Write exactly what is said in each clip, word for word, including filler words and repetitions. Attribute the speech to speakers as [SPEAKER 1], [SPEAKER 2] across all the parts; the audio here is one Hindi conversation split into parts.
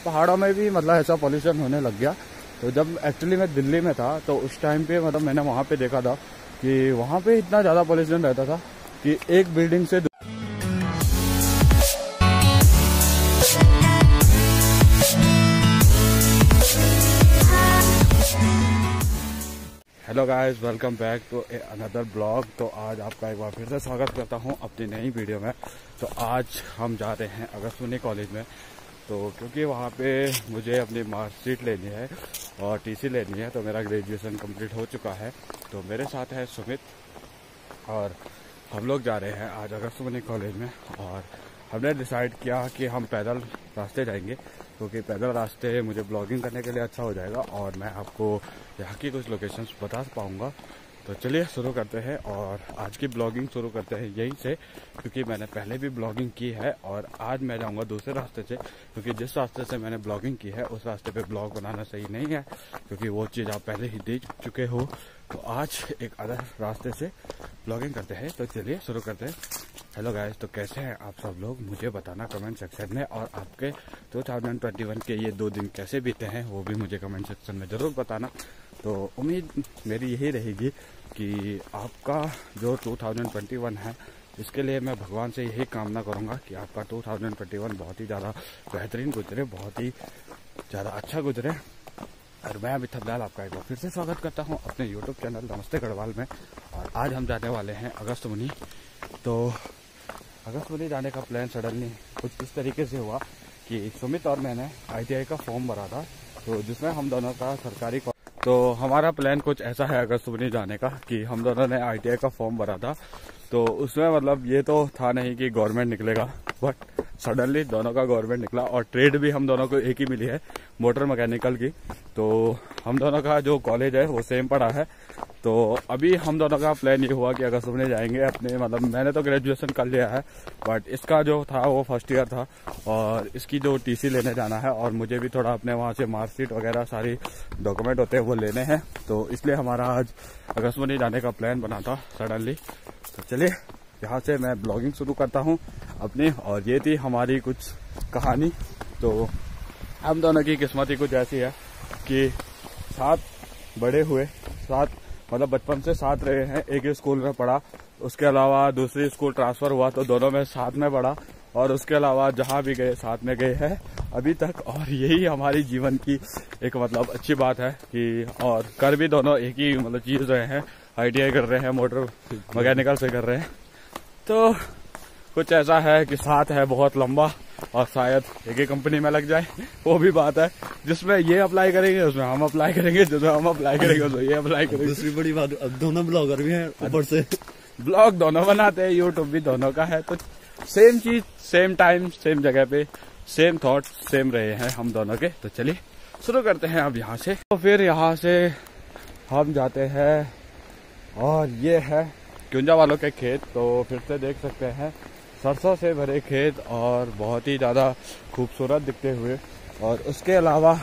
[SPEAKER 1] पहाड़ों में भी मतलब ऐसा पॉल्यूशन होने लग गया। तो जब एक्चुअली मैं दिल्ली में था तो उस टाइम पे मतलब मैंने वहाँ पे देखा था कि वहाँ पे इतना ज़्यादा पॉल्यूशन रहता था कि एक बिल्डिंग से hello guys, welcome back to another blog. तो आज आपका एक बार फिर से स्वागत करता हूं अपनी नई वीडियो में। तो आज हम जा रहे हैं अगस्त्यमुनि कॉलेज में, तो क्योंकि वहां पे मुझे अपनी मार्कशीट लेनी है और टीसी लेनी है। तो मेरा ग्रेजुएशन कंप्लीट हो चुका है। तो मेरे साथ है सुमित और हम लोग जा रहे हैं आज अगस्त्यमुनि कॉलेज में। और हमने डिसाइड किया कि हम पैदल रास्ते जाएंगे, क्योंकि पैदल रास्ते मुझे ब्लॉगिंग करने के लिए अच्छा हो जाएगा और मैं आपको यहाँ की कुछ लोकेशंस बता पाऊँगा। तो चलिए शुरू करते हैं और आज की ब्लॉगिंग शुरू करते हैं यहीं से, क्योंकि मैंने पहले भी ब्लॉगिंग की है और आज मैं जाऊँगा दूसरे रास्ते से, क्योंकि जिस रास्ते से मैंने ब्लॉगिंग की है उस रास्ते पे ब्लॉग बनाना सही नहीं है, क्योंकि वो चीज़ आप पहले ही देख चुके हो। तो आज एक अदर रास्ते से ब्लॉगिंग करते हैं। तो चलिए शुरू करते हैं। हेलो गाइस, तो कैसे हैं आप सब लोग, मुझे बताना कमेंट सेक्शन में। और आपके दो हज़ार इक्कीस के ये दो दिन कैसे बीते हैं वो भी मुझे कमेंट सेक्शन में ज़रूर बताना। तो उम्मीद मेरी यही रहेगी कि आपका जो दो हज़ार इक्कीस है इसके लिए मैं भगवान से यही कामना करूंगा कि आपका दो हज़ार इक्कीस बहुत ही ज़्यादा बेहतरीन गुजरे, बहुत ही ज़्यादा अच्छा गुजरे। और मैं अभी फिलहाल आपका एक बार फिर से स्वागत करता हूं अपने यूट्यूब चैनल नमस्ते गढ़वाल में। और आज हम जाने वाले हैं अगस्त्यमुनि। तो अगस्त्यमुनि जाने का प्लान सडनली कुछ इस तरीके से हुआ कि सुमित और मैंने आई टी आई का फॉर्म भरा था, तो जिसमें हम दोनों का सरकारी। तो हमारा प्लान कुछ ऐसा है अगस्त्यमुनि जाने का कि हम दोनों ने आई टी आई का फॉर्म भरा था। तो उसमें मतलब ये तो था नहीं कि गवर्नमेंट निकलेगा, बट सडनली दोनों का गवर्नमेंट निकला। और ट्रेड भी हम दोनों को एक ही मिली है, मोटर मैकेनिकल की। तो हम दोनों का जो कॉलेज है वो सेम पड़ा है। तो अभी हम दोनों का प्लान ये हुआ कि अगस्त्यमुनि जाएंगे अपने, मतलब मैंने तो ग्रेजुएशन कर लिया है, बट इसका जो था वो फर्स्ट ईयर था और इसकी जो टीसी लेने जाना है और मुझे भी थोड़ा अपने वहाँ से मार्कशीट वगैरह सारी डॉक्यूमेंट होते हैं वो लेने हैं। तो इसलिए हमारा आज अगस्त्यमुनि जाने का प्लान बना था सडनली। तो चलिए यहाँ से मैं ब्लॉगिंग शुरू करता हूँ अपनी। और ये थी हमारी कुछ कहानी। तो हम दोनों की किस्मत ही कुछ ऐसी है कि साथ बड़े हुए, साथ मतलब बचपन से साथ रहे हैं, एक ही स्कूल में पढ़ा, उसके अलावा दूसरी स्कूल ट्रांसफर हुआ तो दोनों में साथ में पढ़ा, और उसके अलावा जहाँ भी गए साथ में गए हैं अभी तक। और यही हमारी जीवन की एक मतलब अच्छी बात है कि और कर भी दोनों एक ही मतलब चीज़ रहे हैं, आई टी आई कर रहे हैं, मोटर मैकेनिकल से कर रहे हैं। तो कुछ ऐसा है कि साथ है बहुत लंबा और शायद एक ही कंपनी में लग जाए, वो भी बात है। जिसमें ये अप्लाई करेंगे उसमें हम अप्लाई करेंगे, जिसमें हम अप्लाई करेंगे उसमें ये अप्लाई करेंगे।
[SPEAKER 2] दूसरी बड़ी बात, अब दोनों ब्लॉगर भी हैं, ऊपर से
[SPEAKER 1] ब्लॉग दोनों बनाते हैं, यूट्यूब भी दोनों का है। तो सेम चीज, सेम टाइम, सेम जगह पे, सेम थॉट, सेम रहे हैं हम दोनों के। तो चलिए शुरू करते हैं अब यहाँ से। तो फिर यहाँ से हम जाते हैं और ये है क्युंजा वालों के खेत। तो फिर से देख सकते हैं सरसों से भरे खेत और बहुत ही ज़्यादा खूबसूरत दिखते हुए। और उसके अलावा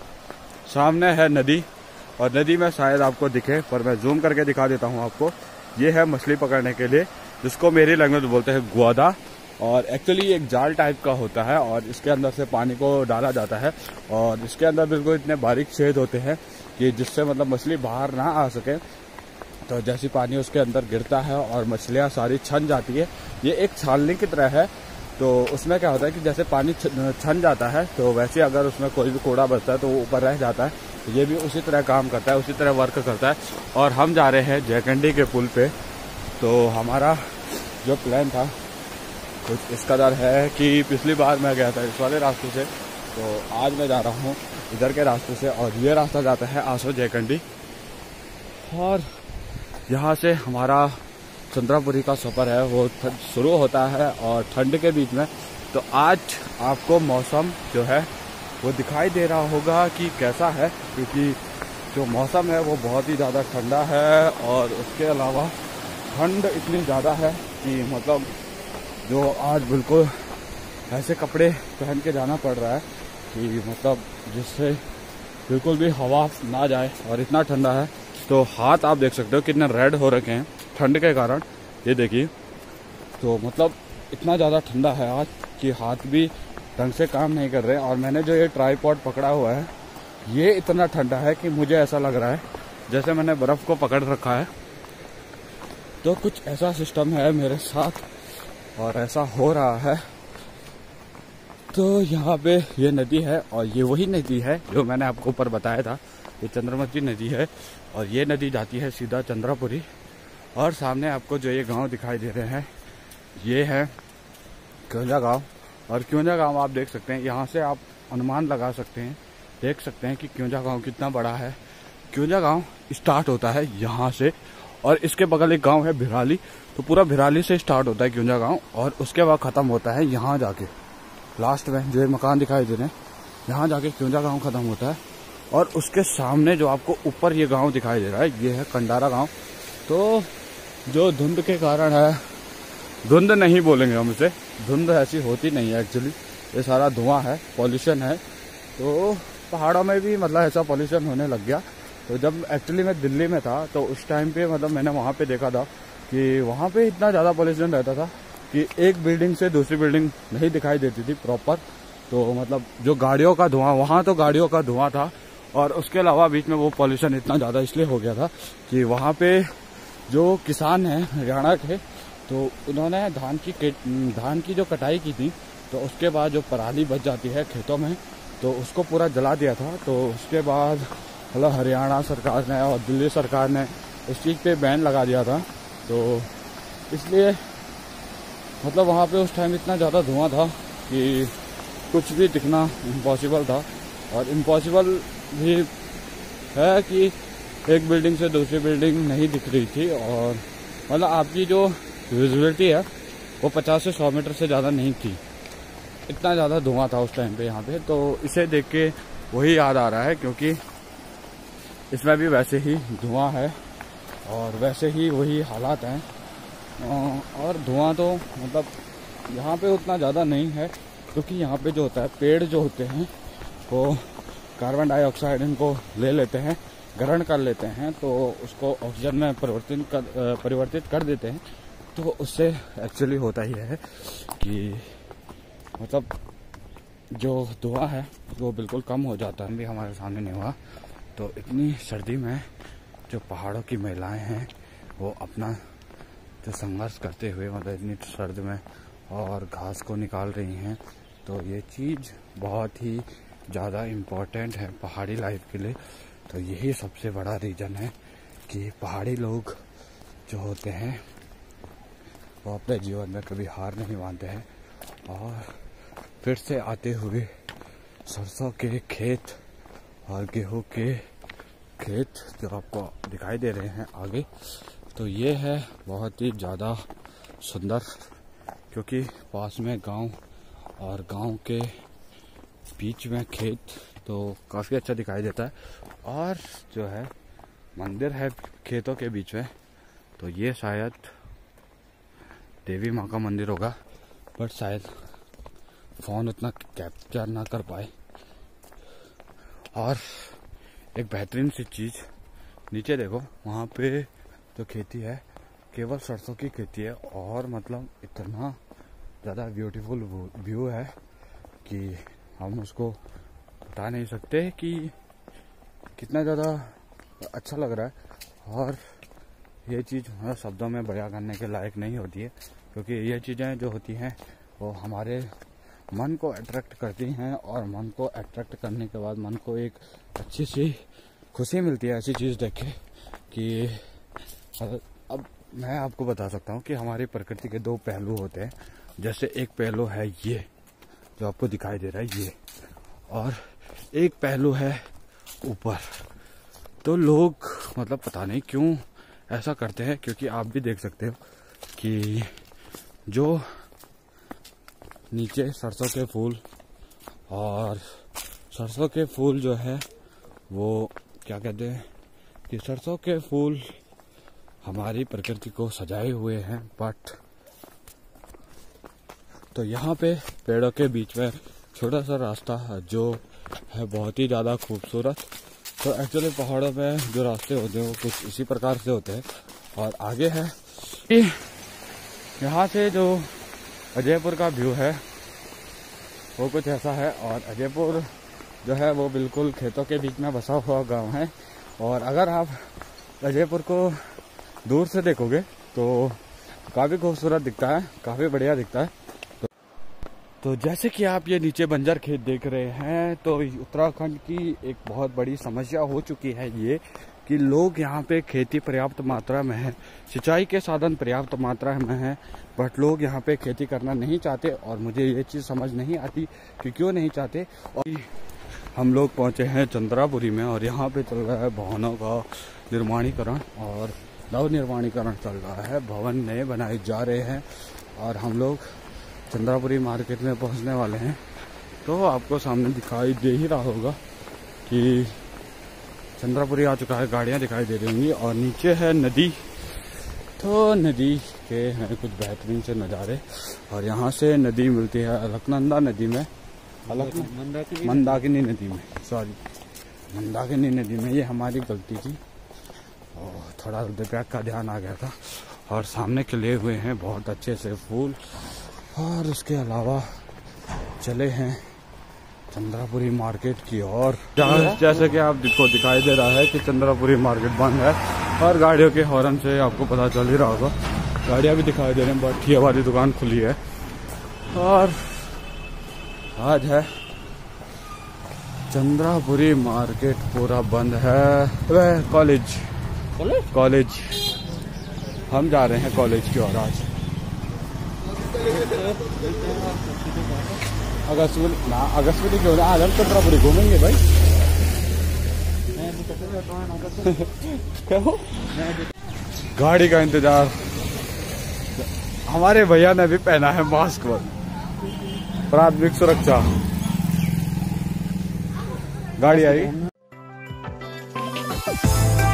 [SPEAKER 1] सामने है नदी, और नदी में शायद आपको दिखे पर मैं जूम करके दिखा देता हूँ आपको। ये है मछली पकड़ने के लिए, जिसको मेरी लैंग्वेज बोलते हैं ग्वादा। और एक्चुअली एक जाल टाइप का होता है और इसके अंदर से पानी को डाला जाता है और इसके अंदर बिल्कुल इतने बारीक छेद होते हैं कि जिससे मतलब मछली बाहर ना आ सके। तो जैसे पानी उसके अंदर गिरता है और मछलियाँ सारी छन जाती है। ये एक छालनी की तरह है। तो उसमें क्या होता है कि जैसे पानी छन जाता है तो वैसे अगर उसमें कोई भी कूड़ा बचता है तो वो ऊपर रह जाता है। तो ये भी उसी तरह काम करता है, उसी तरह वर्क करता है। और हम जा रहे हैं जयकंडी के पुल पे। तो हमारा जो प्लान था कुछ इस कदर है कि पिछली बार मैं गया था इस वाले रास्ते से, तो आज मैं जा रहा हूँ इधर के रास्ते से। और ये रास्ता जाता है आसो जयकंडी। और यहाँ से हमारा चंद्रापुरी का सफ़र है वो शुरू होता है और ठंड के बीच में। तो आज आपको मौसम जो है वो दिखाई दे रहा होगा कि कैसा है, क्योंकि जो मौसम है वो बहुत ही ज़्यादा ठंडा है। और उसके अलावा ठंड इतनी ज़्यादा है कि मतलब जो आज बिल्कुल ऐसे कपड़े पहन के जाना पड़ रहा है कि मतलब जिससे बिल्कुल भी हवा ना जाए, और इतना ठंडा है। तो हाथ आप देख सकते हो कितने रेड हो रखे हैं ठंड के कारण, ये देखिए। तो मतलब इतना ज़्यादा ठंडा है आज कि हाथ भी ढंग से काम नहीं कर रहे। और मैंने जो ये ट्राईपॉड पकड़ा हुआ है ये इतना ठंडा है कि मुझे ऐसा लग रहा है जैसे मैंने बर्फ़ को पकड़ रखा है। तो कुछ ऐसा सिस्टम है मेरे साथ और ऐसा हो रहा है। तो यहाँ पे ये नदी है और ये वही नदी है जो मैंने आपको ऊपर बताया था, ये चंद्रमती नदी है। और ये नदी जाती है सीधा चंद्रापुरी। और सामने आपको जो ये गांव दिखाई दे रहे हैं ये है क्योंजा गांव। और क्योंजा गांव आप देख सकते हैं, यहाँ से आप अनुमान लगा सकते हैं, देख सकते हैं कि क्योंजा गांव कितना बड़ा है। क्योंजा गांव स्टार्ट होता है यहाँ से और इसके बगल एक गांव है भिराली। तो पूरा भिराली से स्टार्ट होता है क्योंजा गांव और उसके बाद ख़त्म होता है यहाँ जाके लास्ट में जो मकान दिखाई दे रहे हैं यहाँ जाके क्योंजा गांव ख़त्म होता है। और उसके सामने जो आपको ऊपर ये गांव दिखाई दे रहा है ये है कंडारा गांव। तो जो धुंध के कारण है, धुंध नहीं बोलेंगे हम इसे, धुंध ऐसी होती नहीं है एक्चुअली, ये सारा धुआं है, पॉल्यूशन है। तो पहाड़ों में भी मतलब ऐसा पॉल्यूशन होने लग गया। तो जब एक्चुअली मैं दिल्ली में था तो उस टाइम पे मतलब मैंने वहाँ पे देखा था कि वहाँ पे इतना ज़्यादा पॉल्यूशन रहता था कि एक बिल्डिंग से दूसरी बिल्डिंग नहीं दिखाई देती थी प्रॉपर। तो मतलब जो गाड़ियों का धुआं, वहाँ तो गाड़ियों का धुआं था और उसके अलावा बीच में वो पॉल्यूशन इतना ज़्यादा इसलिए हो गया था कि वहाँ पे जो किसान हैं हरियाणा के, तो उन्होंने धान की धान की जो कटाई की थी तो उसके बाद जो पराली बच जाती है खेतों में तो उसको पूरा जला दिया था। तो उसके बाद मतलब हरियाणा सरकार ने और दिल्ली सरकार ने इस चीज़ पे बैन लगा दिया था। तो इसलिए मतलब वहाँ पे उस टाइम इतना ज़्यादा धुआं था कि कुछ भी दिखना इम्पॉसिबल था। और इम्पॉसिबल भी है कि एक बिल्डिंग से दूसरी बिल्डिंग नहीं दिख रही थी और मतलब आपकी जो विजिबिलिटी है वो पचास से सौ मीटर से ज़्यादा नहीं थी, इतना ज़्यादा धुआं था उस टाइम पे यहाँ पे। तो इसे देख के वही याद आ रहा है क्योंकि इसमें भी वैसे ही धुआं है और वैसे ही वही हालात हैं। और धुआं तो मतलब यहाँ पे उतना ज़्यादा नहीं है क्योंकि यहाँ पे जो होता है पेड़ जो होते हैं वो कार्बन डाइऑक्साइड इनको ले लेते हैं, ग्रहण कर लेते हैं, तो उसको ऑक्सीजन में परिवर्तित कर परिवर्तित कर देते हैं। तो उससे एक्चुअली होता ही है कि मतलब जो धुआं है वो बिल्कुल कम हो जाता है। भी हमारे सामने नहीं हुआ। तो इतनी सर्दी में जो पहाड़ों की महिलाएं हैं वो अपना जो संघर्ष करते हुए मतलब इतनी सर्द में और घास को निकाल रही हैं, तो ये चीज़ बहुत ही ज़्यादा इम्पोर्टेंट है पहाड़ी लाइफ के लिए। तो यही सबसे बड़ा रीज़न है कि पहाड़ी लोग जो होते हैं वो अपने जीवन में कभी हार नहीं मानते हैं। और फिर से आते हुए सरसों के खेत और गेहूं के खेत जो आपको दिखाई दे रहे हैं आगे, तो ये है बहुत ही ज़्यादा सुंदर क्योंकि पास में गांव और गांव के बीच में खेत, तो काफ़ी अच्छा दिखाई देता है। और जो है मंदिर है खेतों के बीच में, तो ये शायद देवी माँ का मंदिर होगा, बट शायद फ़ोन उतना कैप्चर ना कर पाए। और एक बेहतरीन सी चीज़ नीचे देखो, वहाँ पे जो खेती है केवल सरसों की खेती है और मतलब इतना ज़्यादा ब्यूटीफुल व्यू है कि हम उसको बता नहीं सकते कि कितना ज़्यादा अच्छा लग रहा है। और ये चीज़ हमारे शब्दों में बयां करने के लायक नहीं होती है क्योंकि ये चीज़ें जो होती हैं वो हमारे मन को अट्रैक्ट करती हैं और मन को अट्रैक्ट करने के बाद मन को एक अच्छी सी खुशी मिलती है ऐसी चीज़ देख के कि अब मैं आपको बता सकता हूँ कि हमारी प्रकृति के दो पहलू होते हैं। जैसे एक पहलू है ये जो आपको दिखाई दे रहा है ये, और एक पहलू है ऊपर। तो लोग मतलब पता नहीं क्यों ऐसा करते हैं, क्योंकि आप भी देख सकते हो कि जो नीचे सरसों के फूल और सरसों के फूल जो है वो क्या कहते हैं कि सरसों के फूल हमारी प्रकृति को सजाए हुए हैं। बट तो यहाँ पे पेड़ों के बीच में छोटा सा रास्ता जो है बहुत ही ज़्यादा खूबसूरत। तो एक्चुअली पहाड़ों में जो रास्ते होते हैं वो कुछ इसी प्रकार से होते हैं। और आगे है यहाँ से जो अजयपुर का व्यू है वो कुछ ऐसा है। और अजयपुर जो है वो बिल्कुल खेतों के बीच में बसा हुआ गांव है। और अगर आप अजयपुर को दूर से देखोगे तो काफ़ी खूबसूरत दिखता है, काफ़ी बढ़िया दिखता है। तो, तो जैसे कि आप ये नीचे बंजर खेत देख रहे हैं, तो उत्तराखंड की एक बहुत बड़ी समस्या हो चुकी है ये कि लोग यहाँ पे खेती पर्याप्त मात्रा में है, सिंचाई के साधन पर्याप्त मात्रा में है, बट लोग यहाँ पे खेती करना नहीं चाहते। और मुझे ये चीज़ समझ नहीं आती कि क्यों नहीं चाहते। और हम लोग पहुँचे हैं चंद्रापुरी में और यहाँ पे चल रहा है भवनों का निर्माणीकरण और नव निर्माणीकरण चल रहा है। भवन नए बनाए जा रहे हैं और हम लोग चंद्रापुरी मार्केट में पहुँचने वाले हैं। तो आपको सामने दिखाई दे ही रहा होगा कि चंद्रापुरी आ चुका है, गाड़ियाँ दिखाई दे रही होंगी। और नीचे है नदी, तो नदी के हैं कुछ बेहतरीन से नज़ारे। और यहाँ से नदी मिलती है अलकनंदा नदी में, अलक मंदाकिनी नदी में, सॉरी मंदाकिनी नदी में। ये हमारी गलती थी और थोड़ा दिमाग का ध्यान आ गया था। और सामने खिले हुए हैं बहुत अच्छे से फूल। और उसके अलावा चले हैं चंद्रापुरी मार्केट की ओर। जैसे कि आपको दिखाई दे रहा है कि चंद्रापुरी मार्केट बंद है और गाड़ियों के हॉर्न से आपको पता चल ही रहा होगा, गाड़ियाँ भी दिखाई दे रही हैं, बट ये हमारी दुकान खुली है। और आज है चंद्रापुरी मार्केट पूरा बंद है। वह कॉलेज कॉलेज हम जा रहे हैं कॉलेज की ओर आज। अगस्तपुरी ना अगस्तपुरी क्यों ना, आज हम चंद्रापुरी घूमेंगे भाई। क्या हो? गाड़ी का इंतजार। हमारे भैया ने भी पहना है मास्क, प्राथमिक सुरक्षा। गाड़ी आई।